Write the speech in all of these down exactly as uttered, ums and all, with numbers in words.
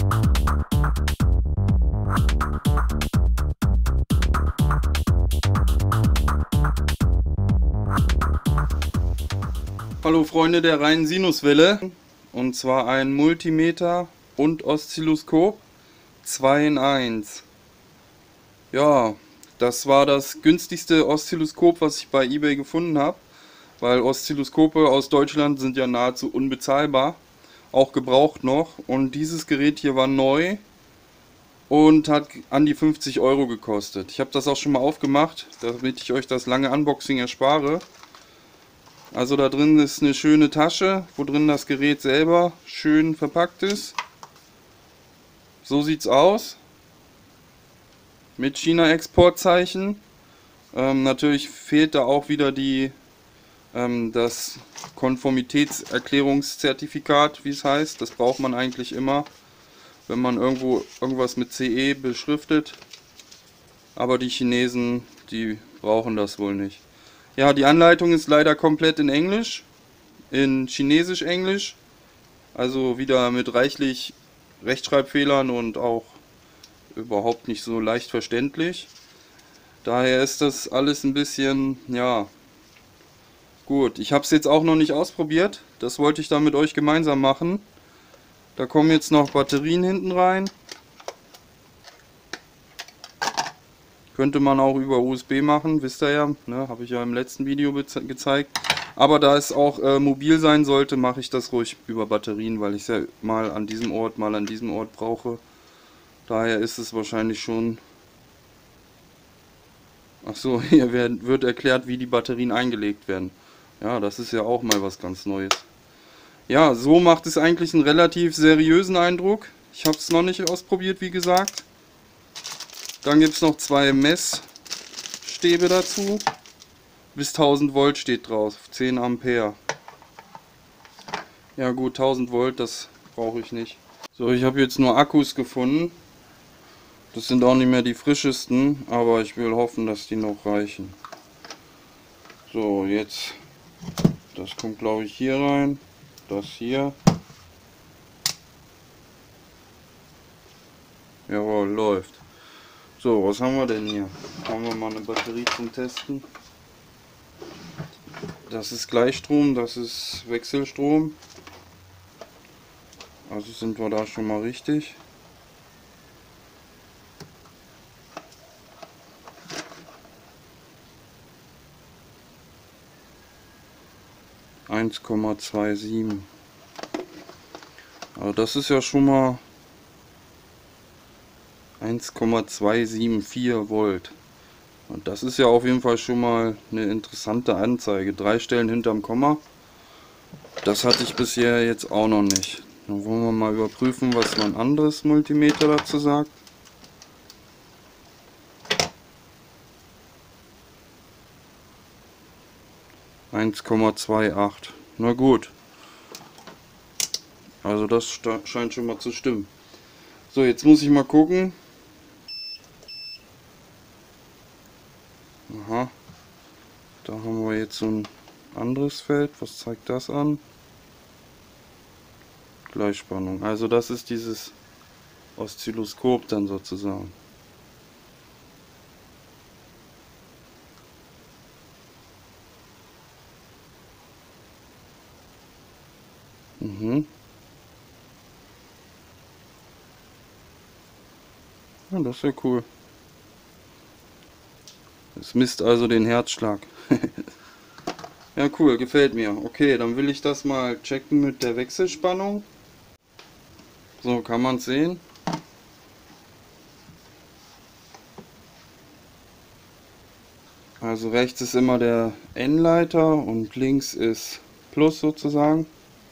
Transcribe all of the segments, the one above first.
Hallo Freunde der reinen Sinuswelle, und zwar ein Multimeter und Oszilloskop zwei in eins. Ja, das war das günstigste Oszilloskop, was ich bei eBay gefunden habe, weil Oszilloskope aus Deutschland sind ja nahezu unbezahlbar, auch gebraucht noch, und dieses Gerät hier war neu und hat an die fünfzig Euro gekostet. Ich habe das auch schon mal aufgemacht, damit ich euch das lange Unboxing erspare. Also da drin ist eine schöne Tasche, wo drin das Gerät selber schön verpackt ist. So sieht's aus. Mit China-Exportzeichen. Ähm, natürlich fehlt da auch wieder die, ähm, das Konformitätserklärungszertifikat, wie es heißt. Das braucht man eigentlich immer, wenn man irgendwo irgendwas mit C E beschriftet. Aber die Chinesen, die brauchen das wohl nicht. Ja, die Anleitung ist leider komplett in Englisch, in Chinesisch-Englisch, also wieder mit reichlich Rechtschreibfehlern und auch überhaupt nicht so leicht verständlich. Daher ist das alles ein bisschen, ja, gut. Ich habe es jetzt auch noch nicht ausprobiert, das wollte ich dann mit euch gemeinsam machen. Da kommen jetzt noch Batterien hinten rein. Könnte man auch über U S B machen, wisst ihr ja, ne, habe ich ja im letzten Video gezeigt. Aber da es auch äh, mobil sein sollte, mache ich das ruhig über Batterien, weil ich es ja mal an diesem Ort, mal an diesem Ort brauche. Daher ist es wahrscheinlich schon... Achso, hier wird, wird erklärt, wie die Batterien eingelegt werden. Ja, das ist ja auch mal was ganz Neues. Ja, so macht es eigentlich einen relativ seriösen Eindruck. Ich habe es noch nicht ausprobiert, wie gesagt. Dann gibt es noch zwei Messstäbe dazu. Bis tausend Volt steht drauf, zehn Ampere. Ja gut, tausend Volt, das brauche ich nicht. So, ich habe jetzt nur Akkus gefunden. Das sind auch nicht mehr die frischesten, aber ich will hoffen, dass die noch reichen. So, jetzt, das kommt glaube ich hier rein, das hier. Jawohl, läuft. So, was haben wir denn hier? Haben wir mal eine Batterie zum Testen. Das ist Gleichstrom, das ist Wechselstrom. Also sind wir da schon mal richtig. eins Komma siebenundzwanzig. Also das ist ja schon mal eins Komma zweihundertvierundsiebzig Volt. Und das ist ja auf jeden Fall schon mal eine interessante Anzeige. Drei Stellen hinterm Komma. Das hatte ich bisher jetzt auch noch nicht. Dann wollen wir mal überprüfen, was mein anderes Multimeter dazu sagt. eins Komma achtundzwanzig. Na gut. Also das scheint schon mal zu stimmen. So, jetzt muss ich mal gucken. Aha, da haben wir jetzt so ein anderes Feld. Was zeigt das an? Gleichspannung. Also das ist dieses Oszilloskop dann sozusagen. Mhm. Ja, das ist ja cool. Es misst also den Herzschlag. Ja, cool, gefällt mir. Okay, dann will ich das mal checken mit der Wechselspannung. So, kann man es sehen. Also rechts ist immer der N-Leiter und links ist Plus sozusagen.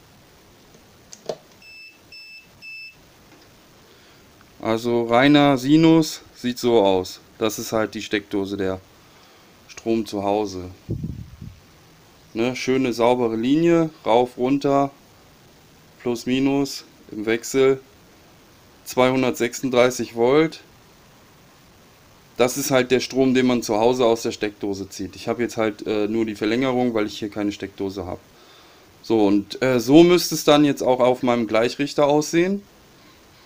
Also reiner Sinus sieht so aus. Das ist halt die Steckdose, der Strom zu Hause. Ne, schöne saubere Linie, rauf, runter, plus, minus, im Wechsel, zweihundertsechsunddreißig Volt. Das ist halt der Strom, den man zu Hause aus der Steckdose zieht. Ich habe jetzt halt äh, nur die Verlängerung, weil ich hier keine Steckdose habe. So, und äh, so müsste es dann jetzt auch auf meinem Gleichrichter aussehen.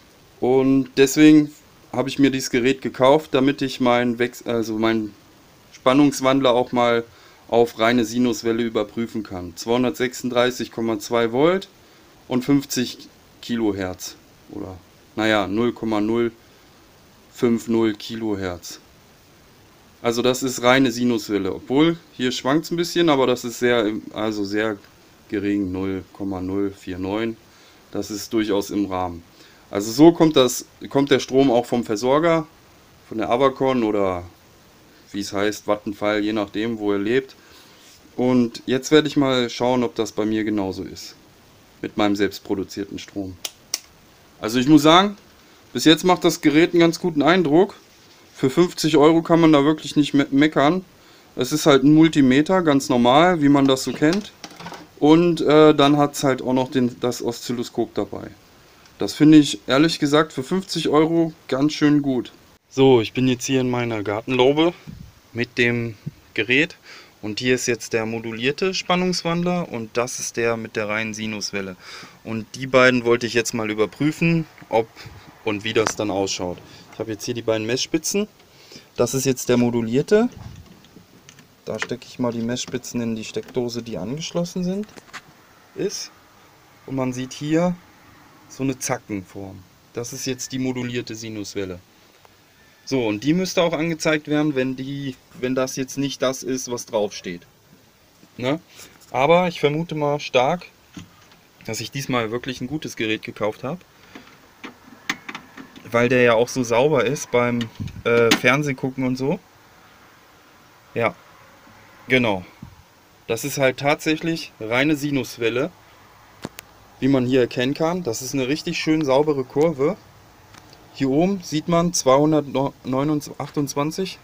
Und deswegen habe ich mir dieses Gerät gekauft, damit ich meinen Wechsel, also meinen Spannungswandler auch mal auf reine Sinuswelle überprüfen kann. zweihundertsechsunddreißig Komma zwei Volt und fünfzig Kilohertz oder naja null Komma null fünf null Kilohertz. Also das ist reine Sinuswelle, obwohl hier schwankt es ein bisschen, aber das ist sehr, also sehr gering, null Komma null vier neun. Das ist durchaus im Rahmen. Also so kommt das, kommt der Strom auch vom Versorger, von der Avacon oder wie es heißt, Vattenfall, je nachdem, wo er lebt. Und jetzt werde ich mal schauen, ob das bei mir genauso ist. Mit meinem selbstproduzierten Strom. Also ich muss sagen, bis jetzt macht das Gerät einen ganz guten Eindruck. Für fünfzig Euro kann man da wirklich nicht me meckern. Es ist halt ein Multimeter, ganz normal, wie man das so kennt. Und äh, dann hat es halt auch noch den, das Oszilloskop dabei. Das finde ich ehrlich gesagt für fünfzig Euro ganz schön gut. So, ich bin jetzt hier in meiner Gartenlaube mit dem Gerät. Und hier ist jetzt der modulierte Spannungswandler und das ist der mit der reinen Sinuswelle. Und die beiden wollte ich jetzt mal überprüfen, ob und wie das dann ausschaut. Ich habe jetzt hier die beiden Messspitzen. Das ist jetzt der modulierte. Da stecke ich mal die Messspitzen in die Steckdose, die angeschlossen sind, ist. Und man sieht hier so eine Zackenform. Das ist jetzt die modulierte Sinuswelle. So, und die müsste auch angezeigt werden, wenn, die, wenn das jetzt nicht das ist, was drauf steht. Ne? Aber ich vermute mal stark, dass ich diesmal wirklich ein gutes Gerät gekauft habe. Weil der ja auch so sauber ist beim äh, Fernsehgucken und so. Ja, genau. Das ist halt tatsächlich reine Sinuswelle, wie man hier erkennen kann. Das ist eine richtig schön saubere Kurve. Hier oben sieht man zweihundertachtundzwanzig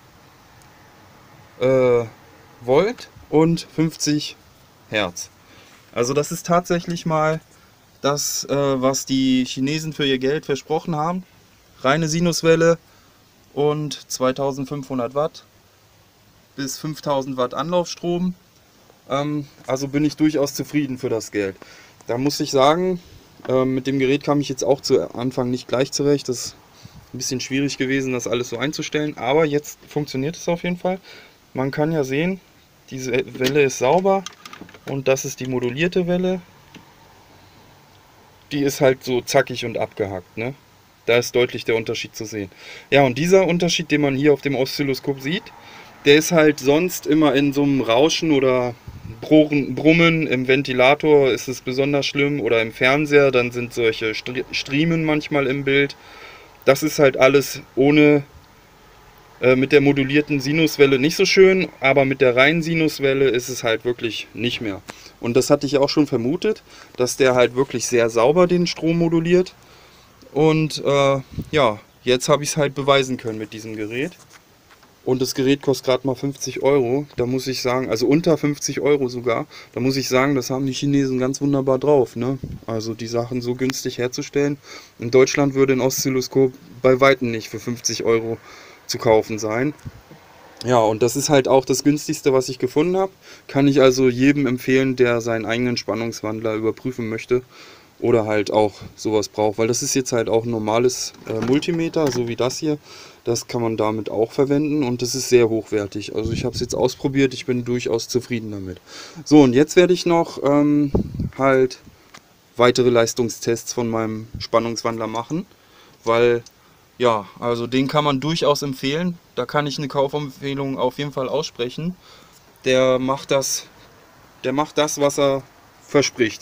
äh, Volt und fünfzig Hertz. Also das ist tatsächlich mal das, äh, was die Chinesen für ihr Geld versprochen haben. Reine Sinuswelle und zweitausendfünfhundert Watt bis fünftausend Watt Anlaufstrom. Ähm, also bin ich durchaus zufrieden für das Geld. Da muss ich sagen, mit dem Gerät kam ich jetzt auch zu Anfang nicht gleich zurecht. Das ist ein bisschen schwierig gewesen, das alles so einzustellen. Aber jetzt funktioniert es auf jeden Fall. Man kann ja sehen, diese Welle ist sauber und das ist die modulierte Welle. Die ist halt so zackig und abgehackt, ne? Da ist deutlich der Unterschied zu sehen. Ja, und dieser Unterschied, den man hier auf dem Oszilloskop sieht, der ist halt sonst immer in so einem Rauschen oder Brummen. Im Ventilator ist es besonders schlimm oder im Fernseher, dann sind solche Striemen manchmal im Bild. Das ist halt alles ohne, äh, mit der modulierten Sinuswelle nicht so schön, aber mit der reinen Sinuswelle ist es halt wirklich nicht mehr. Und das hatte ich auch schon vermutet, dass der halt wirklich sehr sauber den Strom moduliert. Und äh, ja, jetzt habe ich es halt beweisen können mit diesem Gerät. Und das Gerät kostet gerade mal fünfzig Euro. Da muss ich sagen, also unter fünfzig Euro sogar. Da muss ich sagen, das haben die Chinesen ganz wunderbar drauf, ne? Also die Sachen so günstig herzustellen. In Deutschland würde ein Oszilloskop bei weitem nicht für fünfzig Euro zu kaufen sein. Ja, und das ist halt auch das günstigste, was ich gefunden habe. Kann ich also jedem empfehlen, der seinen eigenen Spannungswandler überprüfen möchte. Oder halt auch sowas braucht, weil das ist jetzt halt auch ein normales äh, Multimeter, so wie das hier. Das kann man damit auch verwenden und das ist sehr hochwertig. Also ich habe es jetzt ausprobiert, ich bin durchaus zufrieden damit. So, und jetzt werde ich noch ähm, halt weitere Leistungstests von meinem Spannungswandler machen, weil ja, also den kann man durchaus empfehlen. Da kann ich eine Kaufempfehlung auf jeden Fall aussprechen. Der macht das, der macht das, was er verspricht.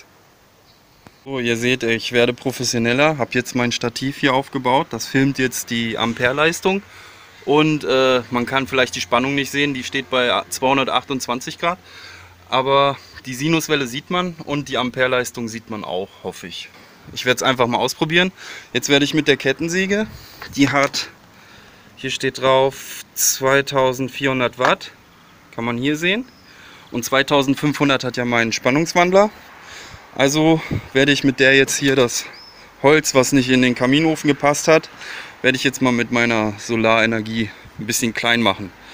So, ihr seht, ich werde professioneller, habe jetzt mein Stativ hier aufgebaut, das filmt jetzt die Ampereleistung und äh, man kann vielleicht die Spannung nicht sehen, die steht bei zweihundertachtundzwanzig Grad, aber die Sinuswelle sieht man und die Ampereleistung sieht man auch, hoffe ich. Ich werde es einfach mal ausprobieren. Jetzt werde ich mit der Kettensäge, die hat, hier steht drauf zweitausendvierhundert Watt, kann man hier sehen, und zweitausendfünfhundert hat ja mein Spannungswandler. Also werde ich mit der jetzt hier das Holz, was nicht in den Kaminofen gepasst hat, werde ich jetzt mal mit meiner Solarenergie ein bisschen klein machen.